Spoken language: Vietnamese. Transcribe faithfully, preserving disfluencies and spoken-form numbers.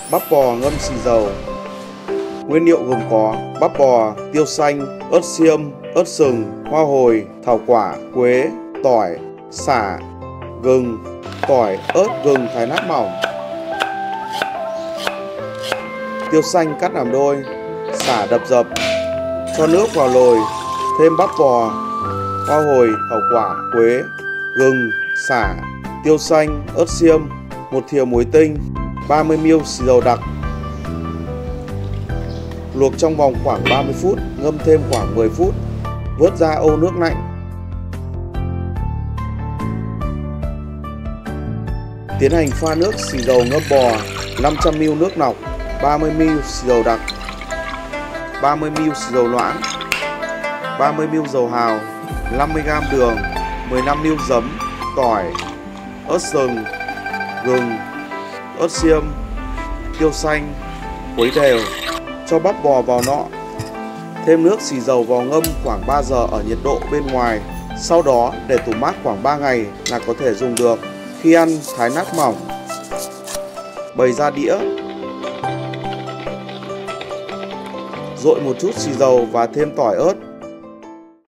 Bắp bò ngâm xì dầu. Nguyên liệu gồm có bắp bò, tiêu xanh, ớt xiêm, ớt sừng, hoa hồi, thảo quả, quế, tỏi, sả, gừng, tỏi, ớt, gừng thái nát mỏng. Tiêu xanh cắt làm đôi, sả đập dập. Cho nước vào nồi, thêm bắp bò, hoa hồi, thảo quả, quế, gừng, sả, tiêu xanh, ớt xiêm, một thìa muối tinh, ba mươi mi li lít xì dầu đặc. Luộc trong vòng khoảng ba mươi phút, ngâm thêm khoảng mười phút, vớt ra ô nước lạnh. Tiến hành pha nước xì dầu ngâm bò, năm trăm mi li lít nước lọc, ba mươi mi li lít xì dầu đặc, ba mươi mi li lít xì dầu loãng, ba mươi mi li lít dầu hào, năm mươi gam đường, mười lăm mi li lít giấm, tỏi, ớt sừng, gừng, ớt xiêm, tiêu xanh, khuấy đều. Cho bắp bò vào nọ. Thêm nước xì dầu vào ngâm khoảng ba giờ ở nhiệt độ bên ngoài. Sau đó để tủ mát khoảng ba ngày là có thể dùng được. Khi ăn thái nát mỏng. Bày ra đĩa. Dội một chút xì dầu và thêm tỏi ớt.